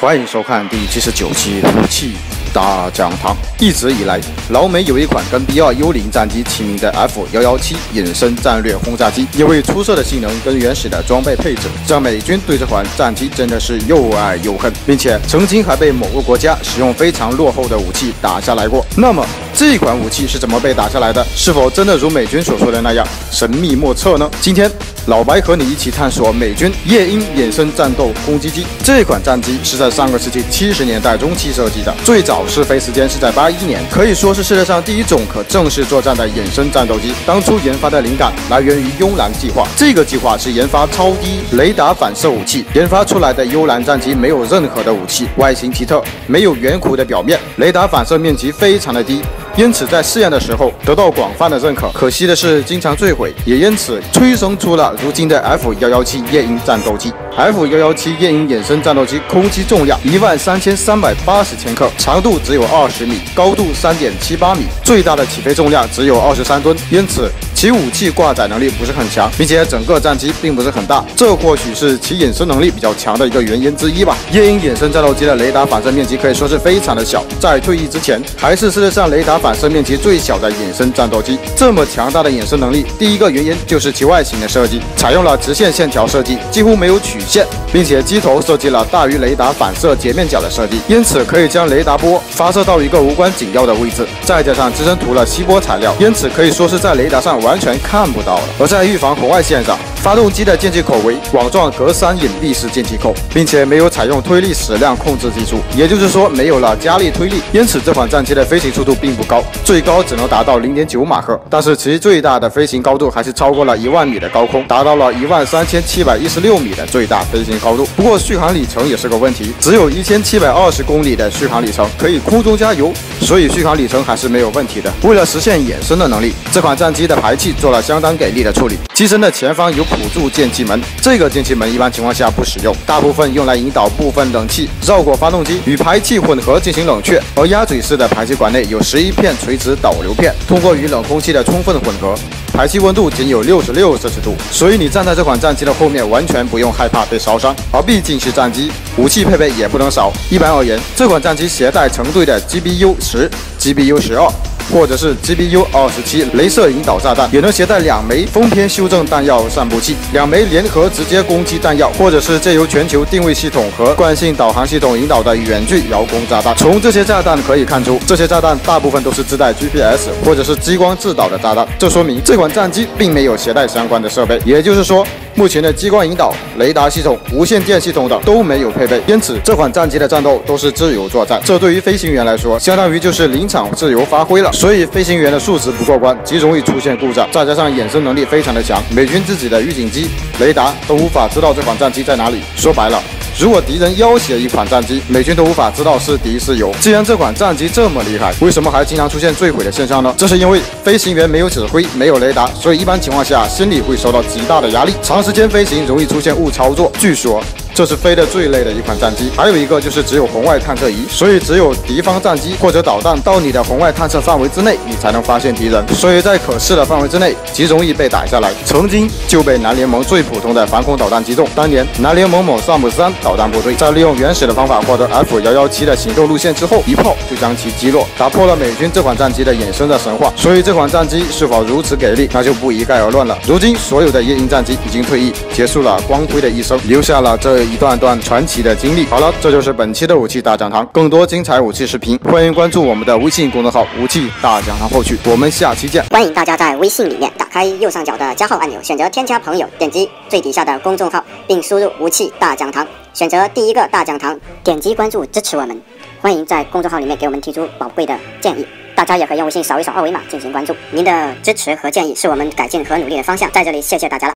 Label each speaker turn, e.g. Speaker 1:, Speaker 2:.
Speaker 1: 欢迎收看第79期武器大讲堂。一直以来，老美有一款跟 B2幽灵战机齐名的 F117隐身战略轰炸机，因为出色的性能跟原始的装备配置，让美军对这款战机真的是又爱又恨，并且曾经还被某个国家使用非常落后的武器打下来过。那么这款武器是怎么被打下来的？是否真的如美军所说的那样神秘莫测呢？今天老白和你一起探索美军夜鹰隐身战斗攻击机。这款战机是在上个世纪70年代中期设计的，最早试飞时间是在81年，可以说是世界上第一种可正式作战的隐身战斗机。当初研发的灵感来源于幽蓝计划，这个计划是研发超低雷达反射武器，研发出来的幽蓝战机没有任何的武器，外形奇特，没有圆弧的表面，雷达反射面积非常的低，因此在试验的时候得到广泛的认可。可惜的是经常坠毁，也因此催生出了如今的 F117夜鹰战斗机。F117夜鹰隐身战斗机空机重量13380千克，长度只有20米，高度3.78米，最大的起飞重量只有23吨，因此其武器挂载能力不是很强，并且整个战机并不是很大，这或许是其隐身能力比较强的一个原因之一吧。夜鹰隐身战斗机的雷达反射面积可以说是非常的小，在退役之前还是世界上雷达反射面积最小的隐身战斗机。这么强大的隐身能力，第一个原因就是其外形的设计，采用了直线线条设计，几乎没有曲线，并且机头设计了大于雷达反射截面角的设计，因此可以将雷达波发射到一个无关紧要的位置，再加上机身涂了锡箔材料，因此可以说是在雷达上完全看不到了。而在预防红外线上，发动机的进气口为网状格栅隐蔽式进气口，并且没有采用推力矢量控制技术，也就是说没有了加力推力，因此这款战机的飞行速度并不高，最高只能达到0.9马赫，但是其最大的飞行高度还是超过了1万米的高空，达到了13716米的最大飞行高度。不过续航里程也是个问题，只有1720公里的续航里程，可以空中加油，所以续航里程还是没有问题的。为了实现隐身的能力，这款战机的排气做了相当给力的处理。机身的前方有辅助进气门，这个进气门一般情况下不使用，大部分用来引导部分冷气绕过发动机与排气混合进行冷却。而鸭嘴式的排气管内有11片垂直导流片，通过与冷空气的充分混合，排气温度仅有66摄氏度，所以你站在这款战机的后面完全不用害怕被烧伤。而毕竟是战机，武器配备也不能少。一般而言，这款战机携带成对的 GBU-10、GBU-12或者是 GBU-27雷射引导炸弹，也能携带2枚风偏修正弹药散布器，2枚联合直接攻击弹药，或者是借由全球定位系统和惯性导航系统引导的远距遥攻炸弹。从这些炸弹可以看出，这些炸弹大部分都是自带 GPS 或者是激光制导的炸弹，这说明这款战机并没有携带相关的设备，也就是说目前的激光引导、雷达系统、无线电系统等都没有配备，因此这款战机的战斗都是自由作战。这对于飞行员来说，相当于就是临场自由发挥了。所以飞行员的素质不过关，极容易出现故障。再加上隐身能力非常的强，美军自己的预警机、雷达都无法知道这款战机在哪里。说白了，如果敌人要挟一款战机，美军都无法知道是敌是友。既然这款战机这么厉害，为什么还经常出现坠毁的现象呢？这是因为飞行员没有指挥，没有雷达，所以一般情况下心里会受到极大的压力，长时间飞行容易出现误操作。据说这是飞得最累的一款战机。还有一个就是只有红外探测仪，所以只有敌方战机或者导弹到你的红外探测范围之内，你才能发现敌人，所以在可视的范围之内极容易被打下来。曾经就被南联盟最普通的反恐导弹击中。当年南联盟某萨姆3导弹部队在利用原始的方法获得 F117的行动路线之后，一炮就将其击落，打破了美军这款战机的隐身的神话。所以这款战机是否如此给力，那就不一概而论了。如今所有的夜鹰战机已经退役，结束了光辉的一生，留下了这一段段传奇的经历。好了，这就是本期的武器大讲堂。更多精彩武器视频，欢迎关注我们的微信公众号武器大讲堂后续。我们下期见。
Speaker 2: 欢迎大家在微信里面打开右上角的加号按钮，选择添加朋友，点击最底下的公众号，并输入武器大讲堂，选择第一个大讲堂，点击关注支持我们。欢迎在公众号里面给我们提出宝贵的建议。大家也可以用微信扫一扫二维码进行关注。您的支持和建议是我们改进和努力的方向，在这里谢谢大家了。